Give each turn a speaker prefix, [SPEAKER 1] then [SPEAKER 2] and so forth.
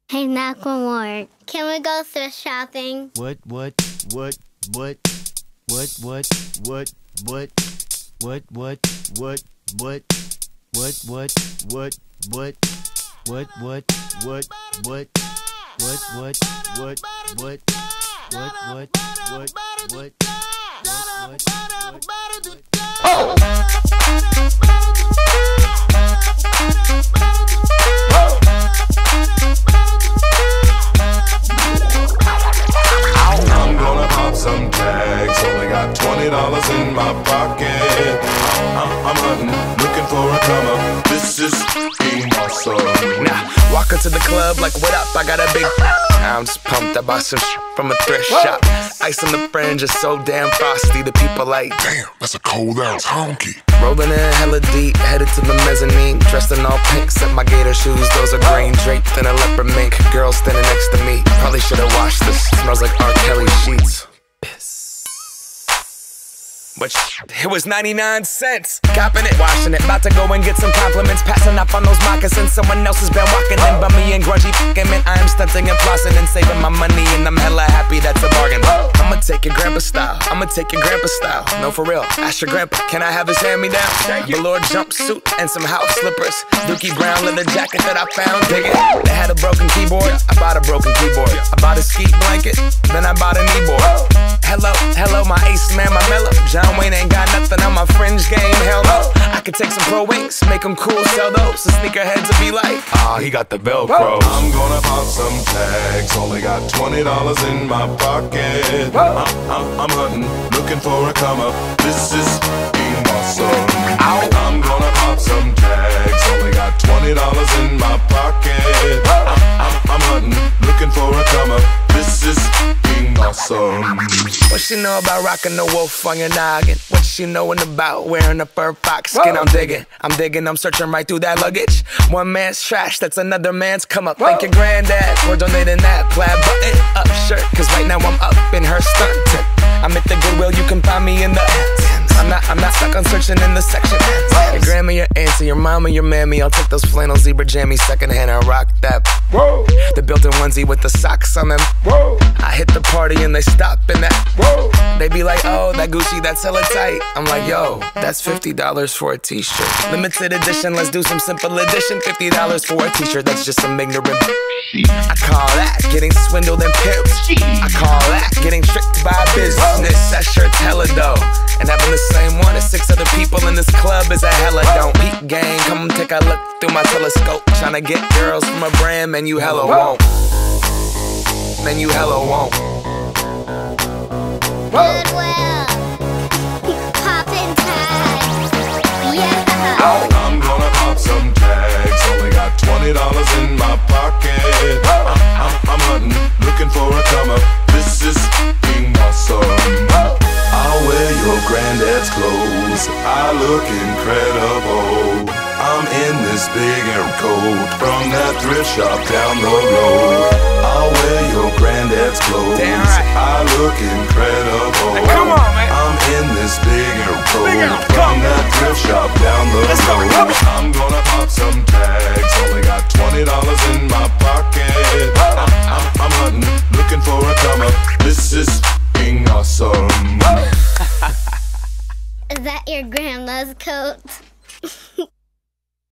[SPEAKER 1] Hey, Macklemore, can we go thrift shopping?
[SPEAKER 2] What?
[SPEAKER 3] I'm gonna pop some tags, only got $20 in my pocket. I'm hunting, looking for a come up. This is being awesome.
[SPEAKER 4] Nah, walk into the club like, what up? I got a big. I'm just pumped. I bought some from a thrift shop. Ice on the fringe is so damn frosty. The people like,
[SPEAKER 3] Damn, that's a cold ass honky.
[SPEAKER 4] rolling in hella deep, headed to the mezzanine. Dressed in all pink, set my gator shoes. Those are green, draped in a leopard mink. Girl standing next to me. Probably should've washed this. Smells like R. Kelly sheets. But it was 99 cents. Copping it, washing it, about to go and get some compliments. Passing up on those moccasins. Someone else has been walking in, bummy and grungy fucking man. I am stunting and flossing and saving my money, and I'm hella happy that's a bargain. I'ma take your grandpa style. I'ma take your grandpa style. No, for real. Ask your grandpa, can I have his hand-me-down? Velour jumpsuit and some house slippers. Dookie brown leather jacket that I found. Dig it. They had a broken keyboard. I bought a broken keyboard. I bought a ski blanket. Then I bought a kneeboard. Hello, my ace man, my mellow. John Wayne ain't got nothing on my fringe game, hell no. I could take some pro wings, make them cool, sell those. The sneakerheads will be like, he got the Velcro.
[SPEAKER 3] I'm gonna pop some tags, only got $20 in my pocket. I'm hunting, looking for a come up. This is being awesome. I'm gonna pop some tags, only got $20 in my pocket. I'm hunting, looking for a come up. This is being awesome.
[SPEAKER 4] What she know about rocking the wolf on your noggin? What she knowin' about wearing a fur fox skin? I'm digging, I'm searching right through that luggage. One man's trash, that's another man's come up. Thank your granddad for donating that plaid button up shirt. Cause right now I'm up in her skirt. I'm at the Goodwill, you can find me in the I'm not stuck on searching in the section. Your grandma, your auntie, your mama, your mammy. I'll take those flannel zebra jammies secondhand and rock that. The built-in onesie with the socks on them. I hit the party and they stop in that. They be like, oh, that Gucci, that's hella tight. I'm like, yo, that's $50 for a t-shirt. Limited edition, let's do some simple edition. $50 for a t-shirt, that's just some ignorant. I call that getting swindled and pimped. I call that getting tricked by business. That shirt's hella dope. And having the same one as 6 other people in this club is a hella don't. Peep gang, come take a look through my telescope. Tryna get girls from a brand, man, you hella won't. Man, you hella won't.
[SPEAKER 1] Goodwill, poppin' tags, yeah.
[SPEAKER 3] I'm gonna pop some tags, only got $20 in my pocket. I'm hunting, looking for a come up. This is being awesome. I'll wear your granddad's clothes, I look incredible. I'm in this big air coat from that thrift shop down the road. I'll wear your granddad's clothes,
[SPEAKER 4] Damn right.
[SPEAKER 3] I look incredible.
[SPEAKER 4] Hey, come on, man.
[SPEAKER 3] I'm in this big air coat
[SPEAKER 4] Big air
[SPEAKER 3] from
[SPEAKER 4] coat.
[SPEAKER 3] that thrift shop down the road.
[SPEAKER 4] Let's go.
[SPEAKER 3] I'm gonna pop some